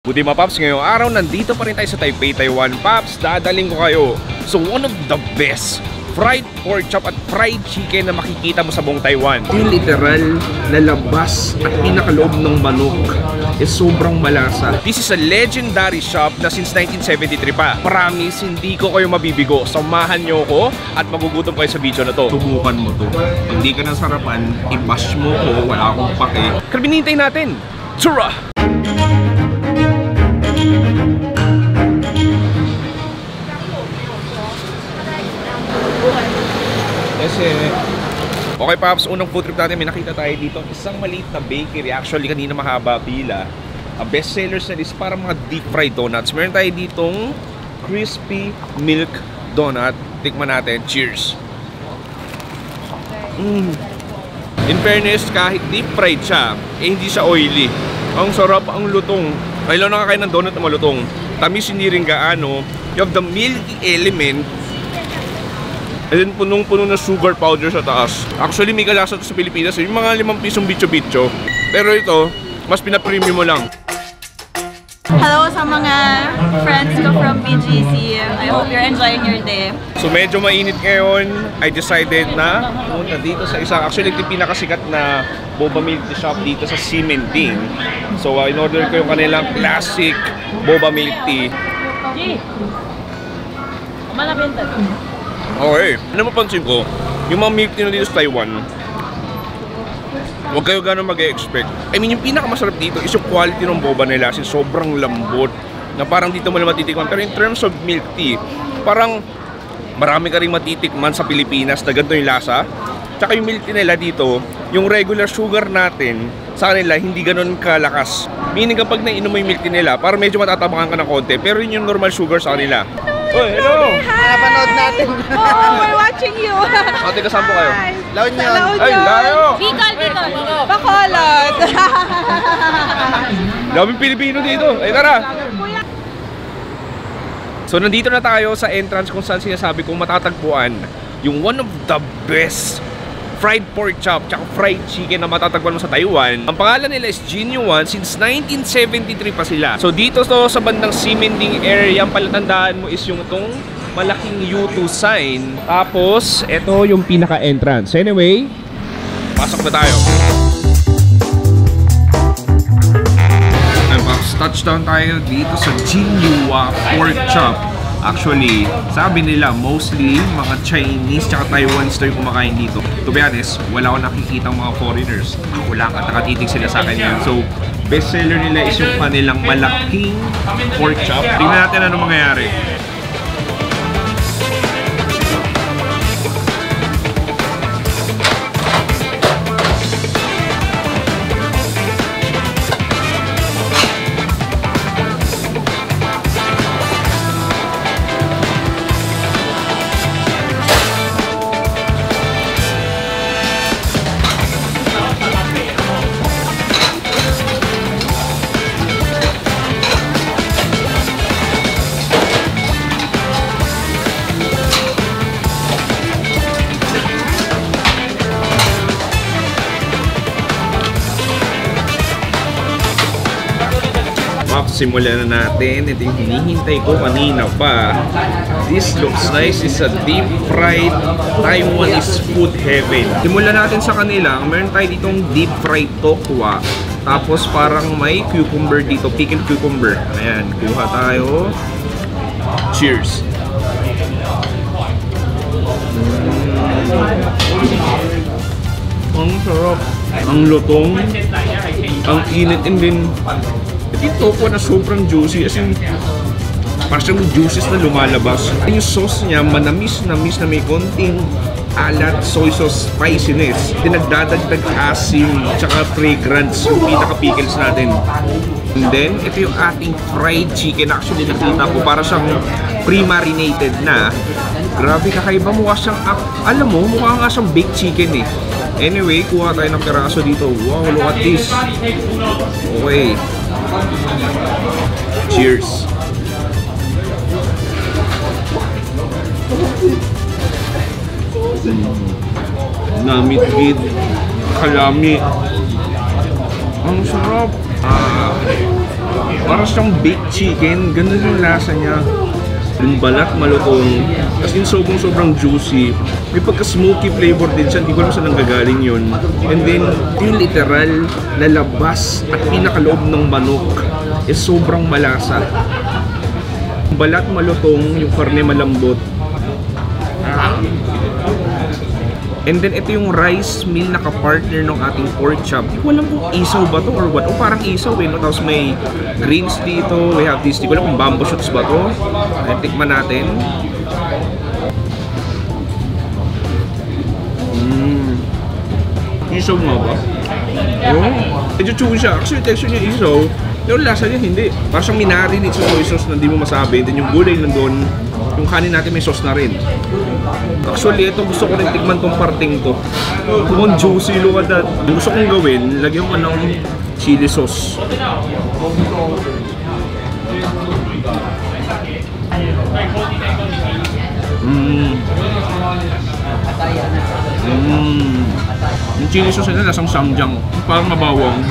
Buti mga Paps, ngayong araw nandito pa rin tayo sa Taipei, Taiwan. Paps, dadaling ko kayo so one of the best fried pork chop at fried chicken na makikita mo sa buong Taiwan. Yung literal na labas at pinakaloob ng manok is sobrang malasa. This is a legendary shop na since 1973 pa. Promise, hindi ko kayo mabibigo. Samahan nyo ko at magugutom kayo sa video na to. Subukan mo to. Kung hindi ka nasarapan, i-bash mo ko. Wala akong pake. Karabinintay natin. Tsura! Okay Paps, unang food trip natin, may nakita tayo dito isang maliit na bakery. Actually kanina mahaba pila. Best sellers na is para mga deep fried donuts. Meron tayo ditong crispy milk donut. Tikman natin. Cheers. In fairness, kahit deep fried siya, hindi siya oily. Ang sarap, ang lutong. Kailan nakakain ng donut na malutong. Tamis, hindi rin gaano. You have the milky element. And then punong-puno na sugar powder sa taas. Actually may kalasa ito sa Pilipinas, yung mga 5 pisong bitso-bitso. Pero ito, mas pina-premium mo lang. Hello sa mga friends ko from BGC. I hope you're enjoying your day. So medyo mainit ngayon, I decided na pumunta dito sa isang, actually ito yung pinakasikat na boba milk tea shop dito sa Ximending. So in order ko yung kanilang classic boba milk tea. Okay, ano mapansin ko, yung mga milk tea na dito sa Taiwan, huwag kayo gano'n mag-e-expect. I mean, yung pinakamasarap dito is yung quality ng boba nila, kasi sobrang lambot, na parang dito mo na matitikman. Pero in terms of milk tea, parang marami ka rin matitikman sa Pilipinas na ganito yung lasa. Tsaka yung milk tea nila dito, yung regular sugar natin, sa kanila hindi gano'n kalakas. Meaning kapag nainom mo yung milk tea nila, parang medyo matatabakan ka ng konti, pero yun yung normal sugar sa kanila. Oh, hello! Napanood natin. Oh, we're watching you. Ate, kasama po kayo? La Union. Ay, layo! Bicol, Bicol. Bacolod. Daming Pilipino dito. Ay, tara! So, nandito na tayo sa entrance kung saan sinasabi kong matatagpuan yung one of the best fried pork chop tsaka fried chicken na matatagpuan mo sa Taiwan. Ang pangalan nila is Jinyuan. Since 1973 pa sila. So dito to sa bandang Ximending area, ang palatandaan mo is yung itong malaking U2 sign. Tapos ito yung pinaka-entrance. Anyway, pasok na tayo. Touchdown tayo dito sa Jinyuan Pork Chop. Actually, sabi nila mostly mga Chinese tsaka Taiwanese tayo kumakain dito. To be honest, wala akong nakikita mga foreigners. Ako lang at nakatitig sila sa akin yan. So, best seller nila is yung kanilang malaking pork chop. Tingnan natin ano mangyayari. Simulan na natin. Ito yung hinihintay ko kanina pa. This looks nice. It's a deep fried Taiwanese food heaven. Simulan natin sa kanila. Meron tayo ditong deep fried tokwa. Tapos parang may cucumber dito. Pickled cucumber. Ayan. Kuha tayo. Cheers. Ang sarap. Ang lutong. Ang init. And then yung toko na sobrang juicy, as in parang juices na lumalabas. Yung sauce niya manamis-namis na may konting alat, soy sauce, spiciness. Dinagdadagdag asim tsaka fragrance yung pinaka-pickles natin. And then ito yung ating fried chicken. Actually nakita ko para siyang pre-marinated na. Grabe, kakaiba. Mukha siyang, alam mo, mukha nga siyang baked chicken eh. Anyway, kuha tayo ng piraso dito. Wow, look at this. Okay. Cheers. Namitgid, kalami. Ang sarap. Parang siyang baked chicken, ganun yung lasa niya. Yung balat malutong, as in sobrang juicy. May pagka-smoky flavor din siya, hindi ko alam saan nanggagaling yun. And then, yung literal na labas at pinakaloob ng manok is sobrang malasa. Yung balat malutong, yung karne malambot. And then, ito yung rice meal na kapartner ng ating pork chop. Hindi ko alam kung isaw ba to or what. O parang isaw eh, no? Tapos may greens dito. We have this, hindi ko alam kung bamboo shoots ba to. Ay, tikman natin. Isaw nga ba? Oo. Medyo chewy siya. Actually, texture niya isaw. Pero lasa niya hindi. Parang siyang minarinate sa soy sauce na hindi mo masabi. Then yung gulay nandun, yung kanin natin may sauce na rin. Actually, ito gusto ko rin tikman tong parting to. Kung juicy, look at that. Yung gusto kong gawin, lagyan ko ng chili sauce. Yung chili sauce nila lasang samjang. Parang mabawang.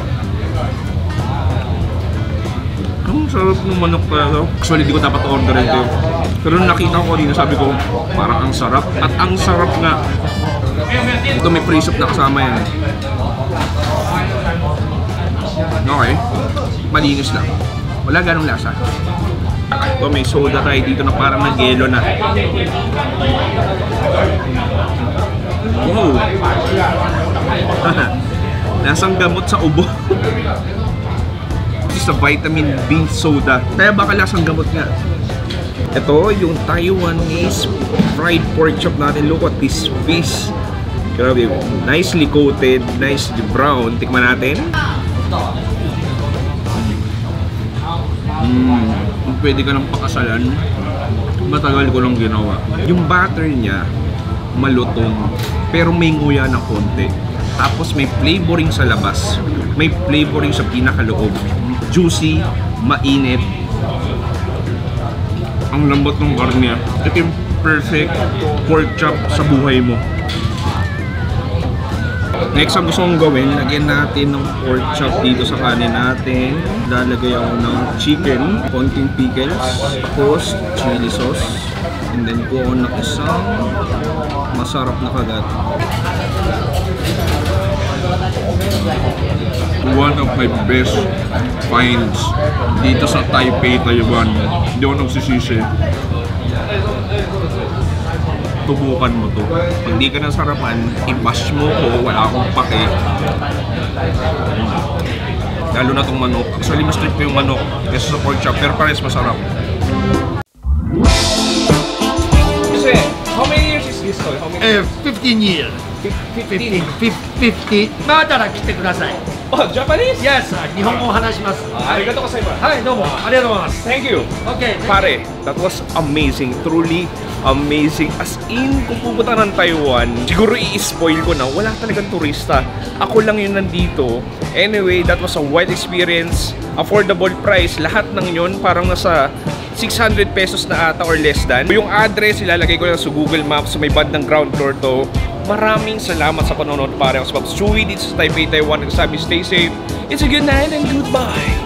Ang sarap ng manok talaga. Actually, di ko dapat orderin ito. Pero nakita ko kanina, sabi ko, parang ang sarap. At ang sarap nga. Ito may pre-soup na kasama yan. Okay. Malinis lang. Wala ganong lasa. Ito may soda tayo dito na parang nag-yelo na. Wow! Lasang gamot sa ubo. Sa vitamin B soda. Kaya baka lasang gamot nga. Ito yung Taiwanese fried pork chop natin. Look at this fish. Grabe. Nicely coated, nicely brown. Tikman natin. Kung pwede ka ng pakasalan, matagal ko lang ginawa. Yung butter niya, malutong, pero may nguya ng konti. Tapos may flavoring sa labas, may flavoring sa pinakaloob. Juicy, mainit. Ang lambot ng karne. Ito yung perfect pork chop sa buhay mo. Next ang gusto kong gawin, lagyan natin ng pork chop dito sa kanin natin. Lalagay ako ng chicken, konting pickles, tapos chili sauce. And then kuha na isang masarap na kagat. One of my best finds dito sa Taipei, Taiwan. Hindi ako nagsisisi. Tubukan mo to. Pag di ka nasarapan, i-bash mo ko, wala akong pake. Lalo na tong manok. Actually, mas strict yung manok kaysa sa pork chop, pero pares masarap. Kasi, how many years is this toy? 15 years. 50. まだ来てください。 Oh, Japanese? Yes, 日本語を話します。 Arigato gozaimasu. はい、どうもありがとうございます。 Thank you. Okay. Pare, that was amazing. Truly amazing. As in, kung pupunta ng Taiwan, siguro i-spoil ko na wala talagang turista. Ako lang yun nandito. Anyway, that was a wild experience. Affordable price. Lahat ng yun parang nasa 600 pesos na ata or less than. Yung address, ilalagay ko lang sa Google Maps. May bandang ground floor to. Maraming salamat sa panonood, pare. Ako sa Pops Chewy dito sa Taipei, Taiwan. Nagsasabi, stay safe. It's a good night and goodbye.